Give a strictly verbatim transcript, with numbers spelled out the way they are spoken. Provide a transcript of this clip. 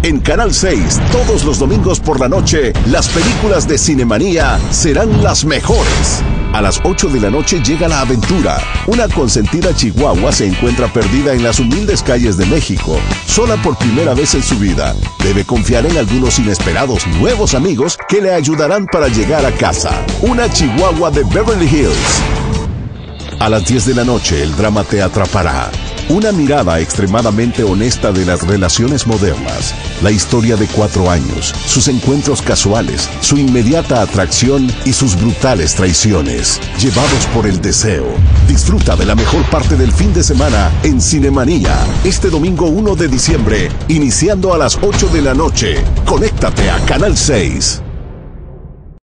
En Canal seis, todos los domingos por la noche, las películas de Cinemanía serán las mejores. A las ocho de la noche llega La Aventura. Una consentida chihuahua se encuentra perdida en las humildes calles de México. Sola por primera vez en su vida, debe confiar en algunos inesperados nuevos amigos que le ayudarán para llegar a casa. Una chihuahua de Beverly Hills. A las diez de la noche, el drama te atrapará. Una mirada extremadamente honesta de las relaciones modernas. La historia de cuatro años, sus encuentros casuales, su inmediata atracción y sus brutales traiciones. Llevados por el deseo. Disfruta de la mejor parte del fin de semana en Cinemanía. Este domingo uno de diciembre, iniciando a las ocho de la noche. Conéctate a Canal seis.